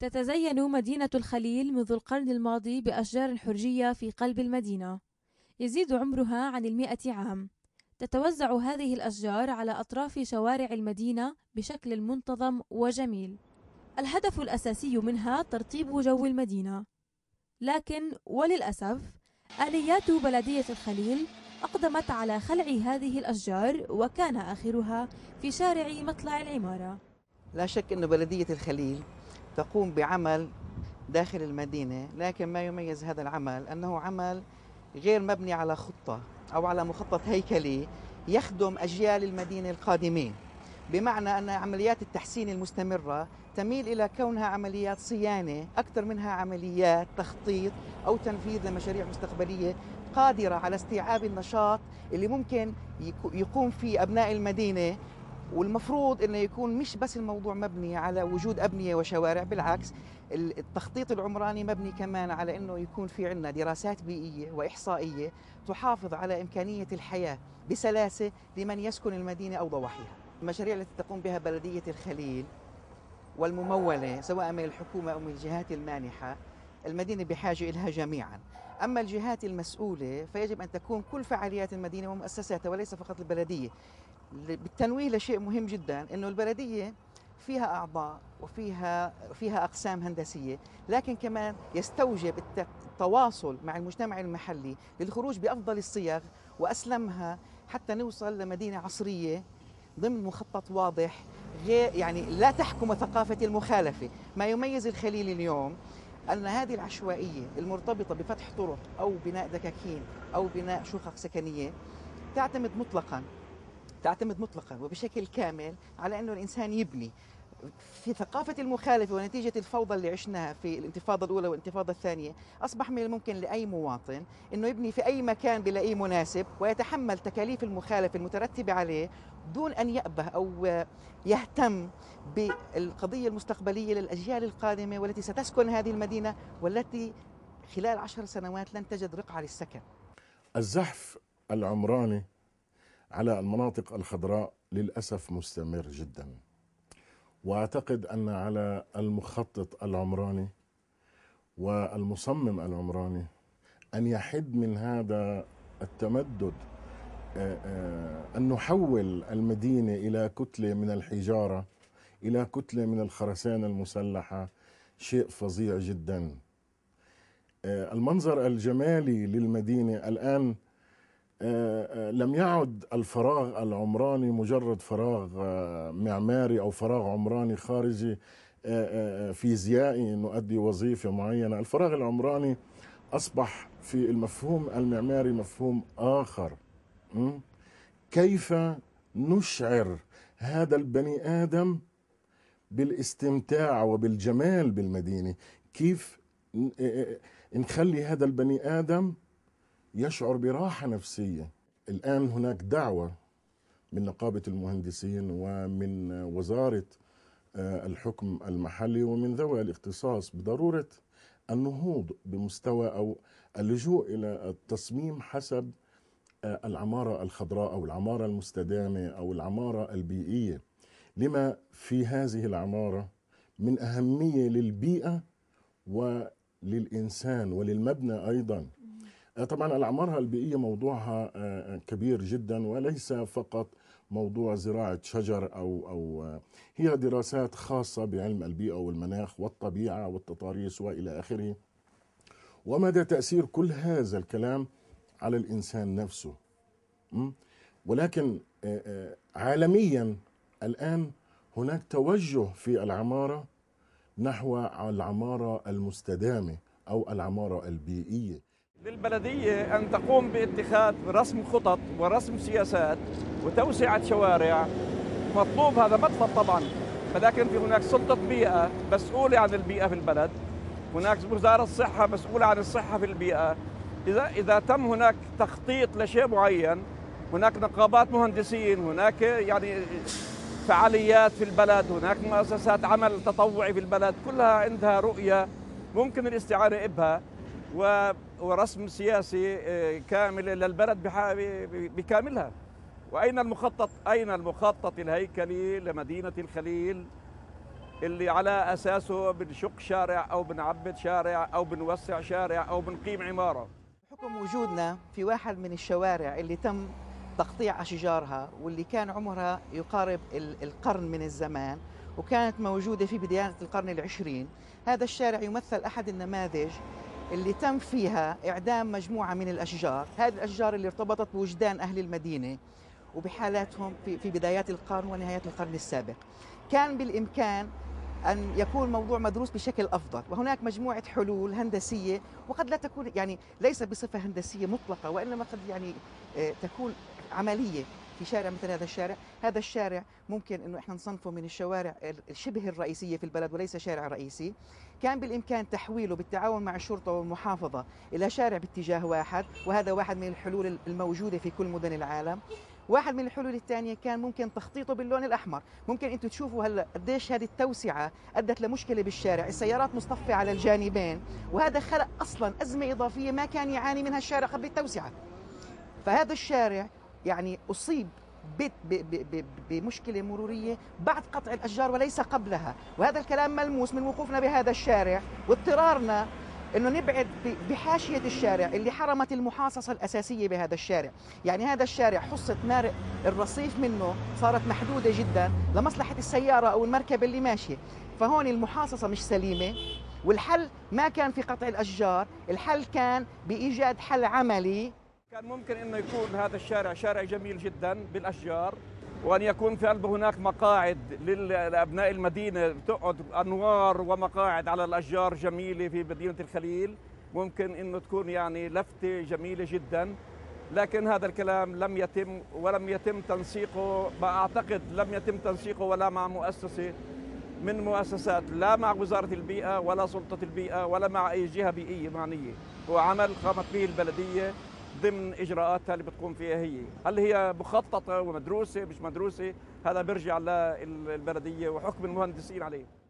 تتزين مدينة الخليل منذ القرن الماضي بأشجار حرجية في قلب المدينة، يزيد عمرها عن 100 عام. تتوزع هذه الأشجار على أطراف شوارع المدينة بشكل منتظم وجميل. الهدف الأساسي منها ترطيب جو المدينة، لكن وللأسف آليات بلدية الخليل أقدمت على خلع هذه الأشجار، وكان آخرها في شارع مطلع العمارة. لا شك أن بلدية الخليل تقوم بعمل داخل المدينة، لكن ما يميز هذا العمل أنه عمل غير مبني على خطة أو على مخطط هيكلي يخدم أجيال المدينة القادمين، بمعنى أن عمليات التحسين المستمرة تميل إلى كونها عمليات صيانة أكثر منها عمليات تخطيط أو تنفيذ لمشاريع مستقبلية قادرة على استيعاب النشاط اللي ممكن يقوم فيه أبناء المدينة. والمفروض انه يكون مش بس الموضوع مبني على وجود ابنيه وشوارع، بالعكس التخطيط العمراني مبني كمان على انه يكون في عندنا دراسات بيئيه واحصائيه تحافظ على امكانيه الحياه بسلاسه لمن يسكن المدينه او ضواحيها. المشاريع التي تقوم بها بلديه الخليل والمموله سواء من الحكومه او من الجهات المانحه، المدينه بحاجه لها جميعا. اما الجهات المسؤوله فيجب ان تكون كل فعاليات المدينه ومؤسساتها وليس فقط البلديه. بالتنويه لشيء مهم جدا، انه البلديه فيها اعضاء وفيها اقسام هندسيه، لكن كمان يستوجب التواصل مع المجتمع المحلي للخروج بافضل الصيغ واسلمها حتى نوصل لمدينه عصريه ضمن مخطط واضح، غير يعني لا تحكم ثقافه المخالفه. ما يميز الخليل اليوم أن هذه العشوائية المرتبطة بفتح طرق أو بناء دكاكين أو بناء شقق سكنية تعتمد مطلقا وبشكل كامل على أنه الإنسان يبني. في ثقافة المخالفة ونتيجة الفوضى اللي عشناها في الانتفاضة الأولى والانتفاضة الثانية، أصبح من الممكن لأي مواطن أنه يبني في أي مكان بلاقيه مناسب ويتحمل تكاليف المخالفة المترتبة عليه دون أن يأبه أو يهتم بالقضية المستقبلية للأجيال القادمة والتي ستسكن هذه المدينة والتي خلال 10 سنوات لن تجد رقعة للسكن. الزحف العمراني على المناطق الخضراء للأسف مستمر جدا، وأعتقد أن على المخطط العمراني والمصمم العمراني أن يحد من هذا التمدد، أن نحول المدينة إلى كتلة من الحجارة إلى كتلة من الخرسانة المسلحة. شيء فظيع جدا. المنظر الجمالي للمدينة الآن لم يعد الفراغ العمراني مجرد فراغ معماري أو فراغ عمراني خارجي فيزيائي نؤدي وظيفة معينة. الفراغ العمراني أصبح في المفهوم المعماري مفهوم آخر. كيف نشعر هذا البني آدم بالاستمتاع وبالجمال بالمدينة؟ كيف نخلي هذا البني آدم يشعر براحة نفسية؟ الآن هناك دعوة من نقابة المهندسين ومن وزارة الحكم المحلي ومن ذوي الاختصاص بضرورة النهوض بمستوى أو اللجوء إلى التصميم حسب العمارة الخضراء أو العمارة المستدامة أو العمارة البيئية، لما في هذه العمارة من أهمية للبيئة وللإنسان وللمبنى أيضا. طبعا العمارة البيئية موضوعها كبير جدا، وليس فقط موضوع زراعة شجر أو هي دراسات خاصة بعلم البيئة والمناخ والطبيعة والتضاريس وإلى آخره، ومدى تأثير كل هذا الكلام على الإنسان نفسه. ولكن عالميا الآن هناك توجه في العمارة نحو العمارة المستدامة أو العمارة البيئية. للبلدية أن تقوم باتخاذ رسم خطط ورسم سياسات وتوسعة شوارع. مطلوب هذا مطلب طبعا، ولكن في هناك سلطة بيئة مسؤولة عن البيئة في البلد، هناك وزارة الصحة مسؤولة عن الصحة في البيئة. إذا تم هناك تخطيط لشيء معين، هناك نقابات مهندسين، هناك يعني فعاليات في البلد، هناك مؤسسات عمل تطوعي في البلد، كلها عندها رؤية ممكن الاستعانة بها ورسم سياسي كامل للبلد بكاملها. وأين المخطط؟ أين المخطط الهيكلي لمدينة الخليل اللي على أساسه بنشق شارع أو بنعبد شارع أو بنوسع شارع أو بنقيم عمارة. بحكم وجودنا في واحد من الشوارع اللي تم تقطيع أشجارها واللي كان عمرها يقارب القرن من الزمان وكانت موجودة في بدايات القرن العشرين، هذا الشارع يمثل أحد النماذج اللي تم فيها إعدام مجموعة من الأشجار. هذه الأشجار اللي ارتبطت بوجدان أهل المدينة وبحالاتهم في بدايات القرن ونهايات القرن السابق. كان بالإمكان أن يكون الموضوع مدروس بشكل أفضل، وهناك مجموعة حلول هندسية وقد لا تكون يعني ليس بصفة هندسية مطلقة، وإنما قد يعني تكون عملية في شارع مثل هذا الشارع. هذا الشارع ممكن أنه إحنا نصنفه من الشوارع الشبه الرئيسية في البلد وليس شارع رئيسي. كان بالإمكان تحويله بالتعاون مع الشرطة والمحافظة إلى شارع باتجاه واحد، وهذا واحد من الحلول الموجودة في كل مدن العالم. واحد من الحلول الثانية كان ممكن تخطيطه باللون الأحمر. ممكن أنتم تشوفوا هلا قديش هذه التوسعة أدت لمشكلة بالشارع، السيارات مصطفة على الجانبين، وهذا خلق أصلا أزمة إضافية ما كان يعاني منها الشارع قبل التوسعة. فهذا الشارع يعني أصيب بمشكلة مرورية بعد قطع الأشجار وليس قبلها، وهذا الكلام ملموس من وقوفنا بهذا الشارع واضطرارنا انه نبعد بحاشيه الشارع اللي حرمت المحاصصه الاساسيه بهذا الشارع. يعني هذا الشارع حصه مارق الرصيف منه صارت محدوده جدا لمصلحه السياره او المركبه اللي ماشيه، فهون المحاصصه مش سليمه، والحل ما كان في قطع الاشجار، الحل كان بايجاد حل عملي. كان ممكن انه يكون هذا الشارع شارع جميل جدا بالاشجار، وأن يكون في قلبه هناك مقاعد لأبناء المدينة، تقعد أنوار ومقاعد على الأشجار جميلة في مدينة الخليل، ممكن أنه تكون يعني لفتة جميلة جدا. لكن هذا الكلام لم يتم ولم يتم تنسيقه، أعتقد لم يتم تنسيقه ولا مع مؤسسة من مؤسسات، لا مع وزارة البيئة ولا سلطة البيئة ولا مع أي جهة بيئية معنية. هو عمل قامت به البلدية ضمن إجراءاتها اللي بتقوم فيها هي. هل هي مخططة ومدروسة مش مدروسة؟ هذا بيرجع للبلدية وحكم المهندسين عليه.